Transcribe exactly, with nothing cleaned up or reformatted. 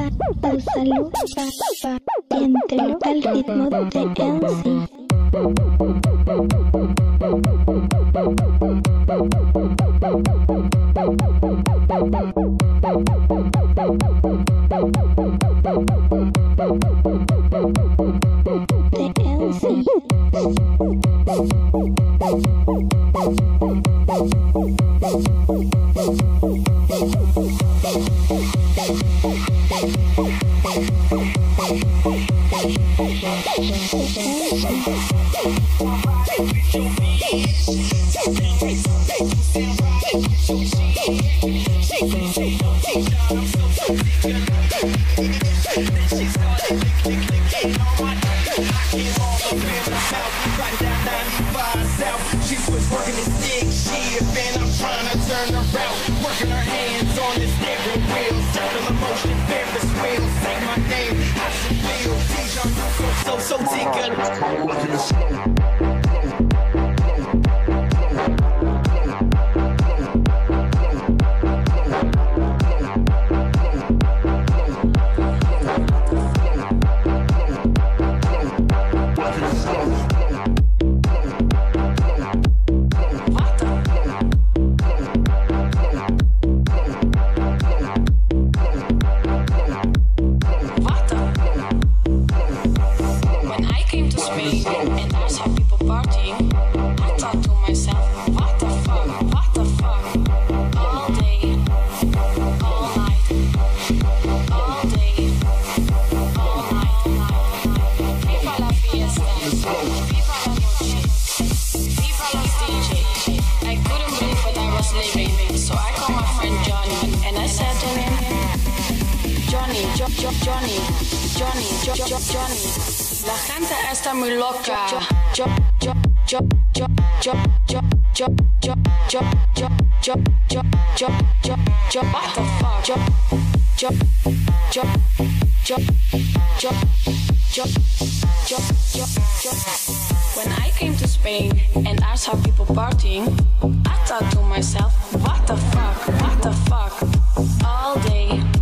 Úsalo, siéntelo al ritmo de N C. De N C. She was working the stick shift and I'm trying to turn her out. Working her hands on the steering wheel. Circle of motion, Ferris wheel. Say my name, how she feel. Dijon, so, so, so, take a working it slow. Johnny, Johnny, Johnny, Johnny, la gente está muy loca. Yo, yo, yo, yo, yo, yo, yo, yo, yo, yo, yo, yo, yo, yo, yo, what the fuck? Yo, yo, yo, yo, yo, yo, yo, yo, yo. When I came to Spain and I saw people partying, I thought to myself, what the fuck, what the fuck, all day.